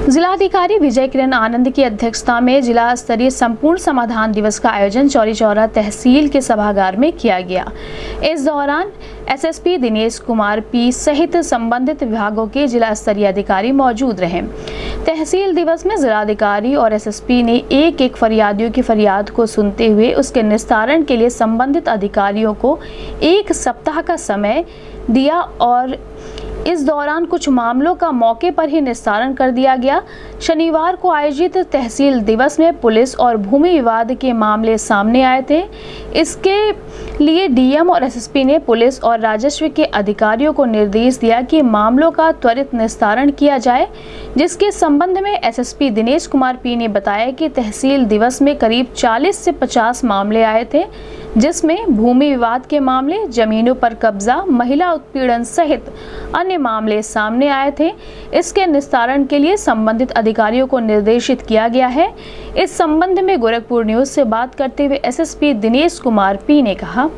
जिलाधिकारी विजय किरण आनंद की अध्यक्षता में जिला स्तरीय संपूर्ण समाधान दिवस का आयोजन चौरी चौरा तहसील के सभागार में किया गया। इस दौरान एसएसपी दिनेश कुमार पी सहित संबंधित विभागों के जिला स्तरीय अधिकारी मौजूद रहे। तहसील दिवस में जिलाधिकारी और एसएसपी ने एक एक फरियादियों की फरियाद को सुनते हुए उसके निस्तारण के लिए संबंधित अधिकारियों को 1 सप्ताह का समय दिया और इस दौरान कुछ मामलों का मौके पर ही निस्तारण कर दिया गया। शनिवार को आयोजित तहसील दिवस में पुलिस और भूमि विवाद के मामले सामने आए थे। इसके लिए डीएम और एसएसपी ने पुलिस और राजस्व के अधिकारियों को निर्देश दिया कि मामलों का त्वरित निस्तारण किया जाए, जिसके संबंध में एसएसपी दिनेश कुमार पी ने बताया कि तहसील दिवस में करीब 40 से 50 मामले आए थे, जिसमें भूमि विवाद के मामले, जमीनों पर कब्जा, महिला उत्पीड़न सहित अन्य मामले सामने आए थे। इसके निस्तारण के लिए संबंधित अधिकारियों को निर्देशित किया गया है। इस संबंध में गोरखपुर न्यूज से बात करते हुए एसएसपी दिनेश कुमार पी ने कहा,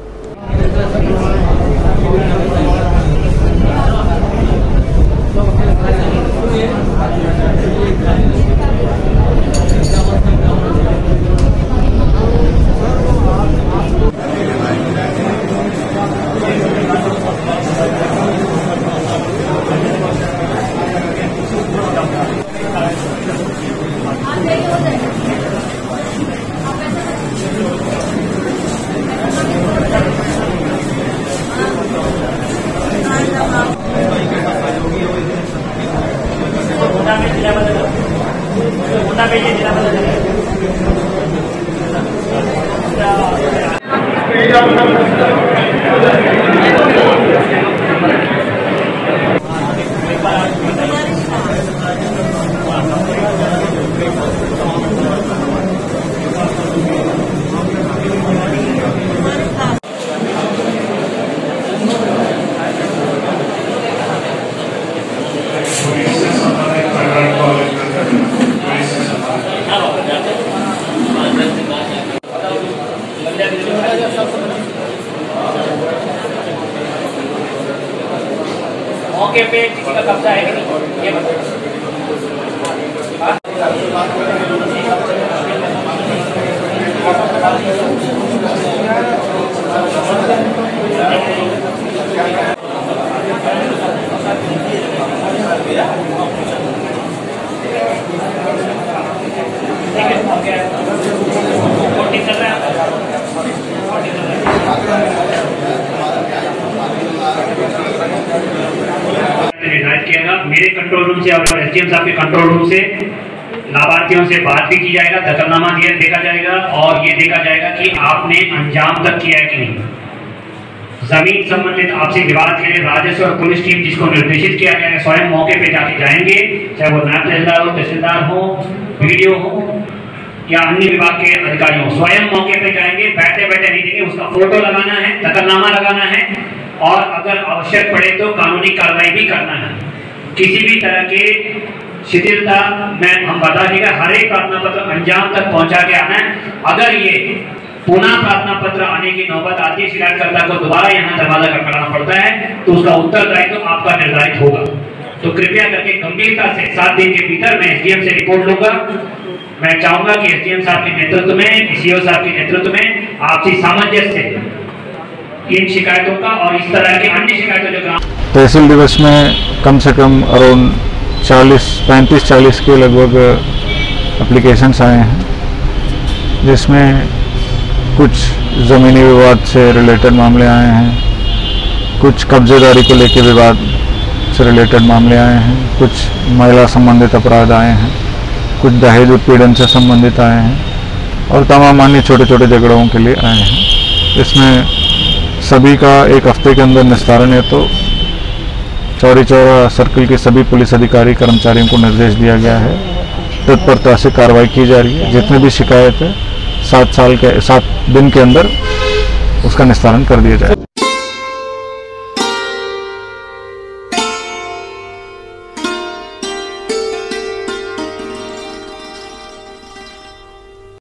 मौके पे किसी का कब्जा है कि नहीं ये बताओ। निर्धारित किया मेरे कंट्रोल रूम से और एसडीएम साहब के कंट्रोल रूम से लाभार्थियों से बात भी की जाएगा, दखलनामा देखा जाएगा और ये देखा जाएगा कि आपने अंजाम तक किया है कि नहीं। जमीन संबंधित आपसी विवाद के लिए राजस्व और पुलिस टीम जिसको निर्देशित किया गया है स्वयं मौके पे जाके जाएंगे, चाहे वो नायब तहसीलदार हो, वीडियो हो या अन्य विभाग के अधिकारी हो, स्वयं मौके पे जाएंगे। बैठे बैठे नहीं देंगे, उसका फोटो लगाना है, दखलनामा लगाना है और अगर आवश्यक पड़े तो कानूनी कार्रवाई भी करना है। किसी भी तरह के शिथिलता में हम बता देगा, हर एक प्रार्थना पत्र अंजाम तक पहुंचा के आना है। अगर ये पुनः प्रार्थना पत्र आने की नौबत आती है, शिकायतकर्ता को दोबारा यहाँ दरवाजा खटखटाना पड़ता है, तो उसका उत्तरदायित्व तो आपका निर्धारित होगा। तो कृपया करके गंभीरता से 7 दिन के भीतर मैं एसडीएम से रिपोर्ट लूंगा। मैं चाहूंगा कि एसडीएम साहब के नेतृत्व में, सीओ साहब के नेतृत्व में आपसी सामंजस्य से इन शिकायतों का और इस तरह की अन्य शिकायतों जो तहसील दिवस में कम से कम अराउंड 35-40 के लगभग एप्लीकेशंस आए हैं, जिसमें कुछ ज़मीनी विवाद से रिलेटेड मामले आए हैं, कुछ कब्जेदारी को लेकर विवाद से रिलेटेड मामले आए हैं, कुछ महिला संबंधित अपराध आए हैं, कुछ दहेज उत्पीड़न से संबंधित आए हैं और तमाम अन्य छोटे छोटे झगड़ों के लिए आए हैं। इसमें सभी का 1 हफ्ते के अंदर निस्तारण है, तो चौरी चौरा सर्कल के सभी पुलिस अधिकारी कर्मचारियों को निर्देश दिया गया है, तत्परता से कार्रवाई की जा रही है। जितने भी शिकायत है 7 दिन के अंदर उसका निस्तारण कर दिया जाए।